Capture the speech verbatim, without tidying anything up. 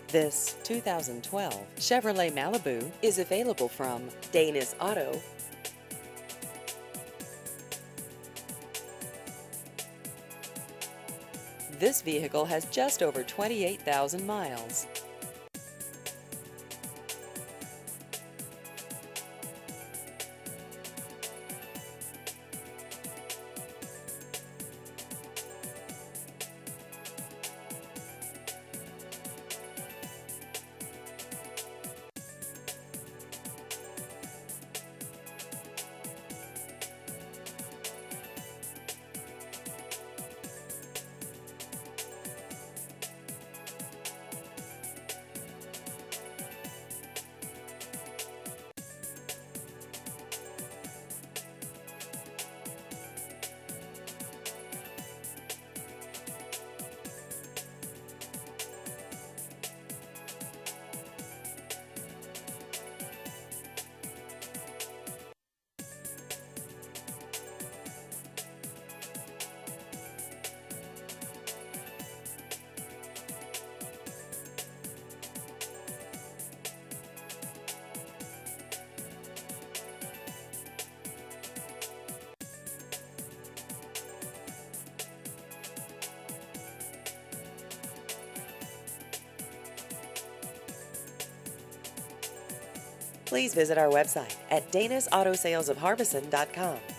This two thousand twelve Chevrolet Malibu is available from Danis Auto. This vehicle has just over twenty-eight thousand miles. Please visit our website at danis auto sales of harbison dot com.